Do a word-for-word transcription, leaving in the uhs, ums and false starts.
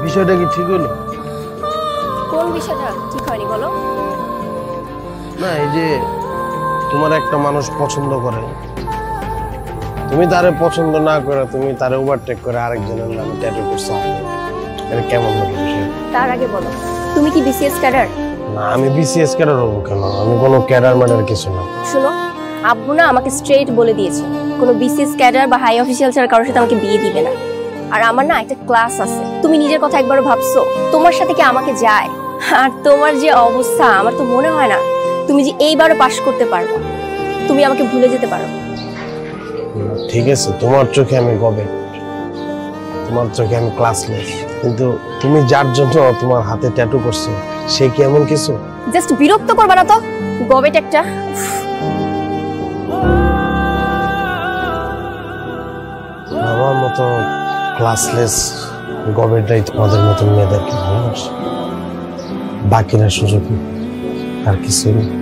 বিষয়টা কি ঠিক হলো? কোন বিষয়টা ঠিক হয়নি বলো? না, এই যে তোমার একটা মানুষ পছন্দ করে, তুমি তারে পছন্দ না করে তুমি তারে ওভারটেক করে আরেকজনের নামে ট্যাটু করছো, এটা কেমন হলো বিষয়? তার আগে বলো, তুমি কি বিসিএস ক্যাডার? না, আমি বিসিএস ক্যাডার হবো কেন? আমি কোনো ক্যাডার ম্যাডার কিছু না। শুনো, আব্বু না আমাকে স্ট্রেট বলে দিয়েছে কোনো বিসিএস ক্যাডার বা হাই অফিসিয়াল ছাড়া কারোর সাথে আমাকে বিয়ে দিবে না। আর আমার না একটা ক্লাস আছে, তুমি নিজের কথা একবারও ভাবছো? তোমার সাথে কি আমাকে যায়? আর তোমার যে অবস্থা, আমার তো মনে হয় না তুমি যে এইবারও পাশ করতে পারবে। তুমি আমাকে ভুলে যেতে পারো। ঠিক আছে, তোমার চোখে আমি গবে, তোমার চোখে আমি ক্লাসলেস, কিন্তু তুমি যার জন্য তোমার হাতে ট্যাটু করছো সে কি এমন কিছু? জাস্ট বিরক্ত করবা না তো, গবেট একটা। আমার মতো ক্লাসলেস গবেটাই তোমাদের মতন মেয়েদেরকে ভালোবাসে, বাকিরা সুযোগ আর কিছু নেই।